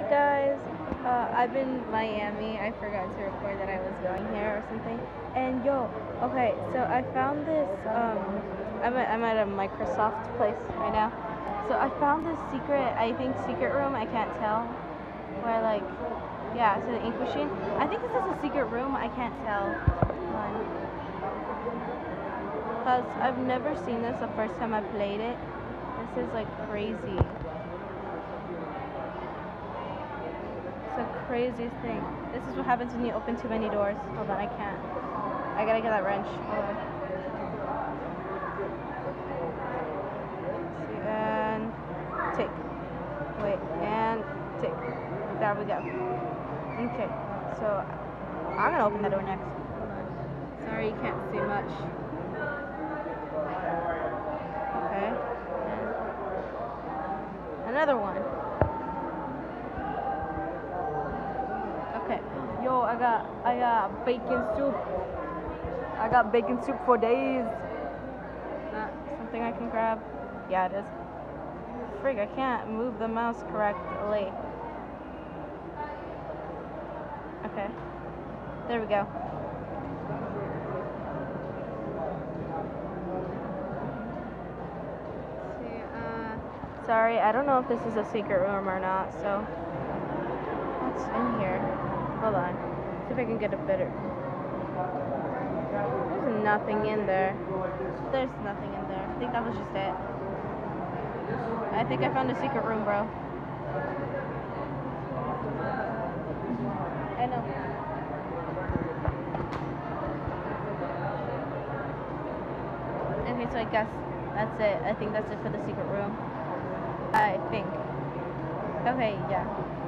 guys, I've been in Miami. I forgot to record that I was going here or something. And yo, okay, so I found this. I'm at a Microsoft place right now. So I found this secret. I think secret room. I can't tell. Where like, yeah, to the ink machine. I think this is a secret room. I can't tell. Cause I've never seen this the first time I played it. This is like crazy. The craziest thing. This is what happens when you open too many doors. Hold on, I can't. I gotta get that wrench. Hold on. And tick. Wait, and tick. There we go. Okay, so I'm gonna open that door next. Hold on. Sorry, you can't see much. Okay. And another one. Okay. Yo, I got bacon soup. I got bacon soup for days. Not something I can grab. Yeah, it is. Frig, I can't move the mouse correctly. Okay. There we go. See, sorry, I don't know if this is a secret room or not, so what's in here? Hold on. See if I can get a better. There's nothing in there. There's nothing in there. I think that was just it. I think I found a secret room, bro. I know. Okay, so I guess that's it. I think that's it for the secret room. I think. Okay, yeah.